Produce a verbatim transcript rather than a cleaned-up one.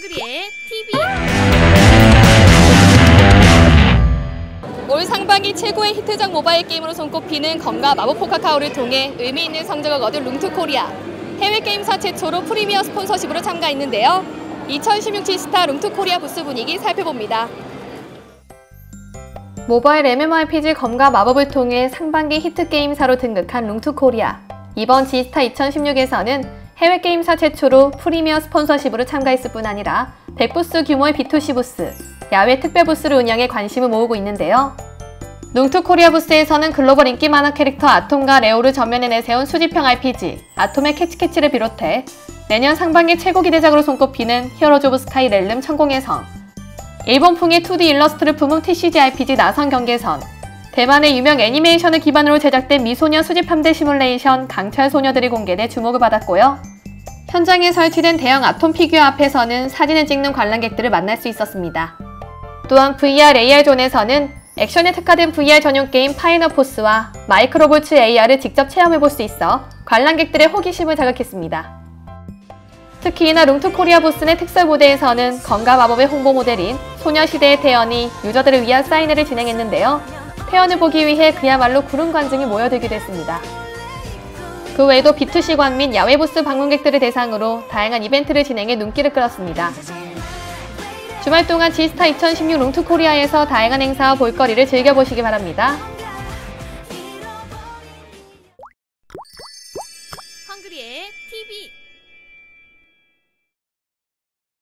짱구리의 티비. 올 상반기 최고의 히트작 모바일 게임으로 손꼽히는 검과 마법 포카카오를 통해 의미 있는 성적을 거둔 룽투코리아. 해외 게임사 최초로 프리미어 스폰서십으로 참가했는데요. 이천십육 지스타 룽투코리아 부스 분위기 살펴봅니다. 모바일 엠엠오알피지 검과 마법을 통해 상반기 히트 게임사로 등극한 룽투코리아. 이번 지스타 이천십육에서는 해외 게임사 최초로 프리미어 스폰서십으로 참가했을 뿐 아니라 백 부스 규모의 비투씨 부스, 야외 특별 부스를 운영해 관심을 모으고 있는데요. 룽투코리아 부스에서는 글로벌 인기 만화 캐릭터 아톰과 레오를 전면에 내세운 수집형 알피지 아톰의 캐치캐치를 비롯해 내년 상반기 최고 기대작으로 손꼽히는 히어로즈 오브 스카이 렐름 천공의 성, 일본풍의 투디 일러스트를 품은 티씨지 알피지 나선 경계선, 대만의 유명 애니메이션을 기반으로 제작된 미소년 수집 함대 시뮬레이션 강철 소녀들이 공개돼 주목을 받았고요. 현장에 설치된 대형 아톰 피규어 앞에서는 사진을 찍는 관람객들을 만날 수 있었습니다. 또한 브이알 에이알존에서는 액션에 특화된 브이알 전용 게임 파이널 포스와 마이크로볼츠 에이알을 직접 체험해볼 수 있어 관람객들의 호기심을 자극했습니다. 특히 이날 룽투코리아 부스 내 특설 무대에서는 검과 마법의 홍보 모델인 소녀시대의 태연이 유저들을 위한 사인회를 진행했는데요. 태연을 보기 위해 그야말로 구름 관중이 모여들기도 했습니다. 그 외에도 비투씨관 및 야외 부스 방문객들을 대상으로 다양한 이벤트를 진행해 눈길을 끌었습니다. 주말 동안 지스타 이천십육 룽투코리아에서 다양한 행사와 볼거리를 즐겨보시기 바랍니다.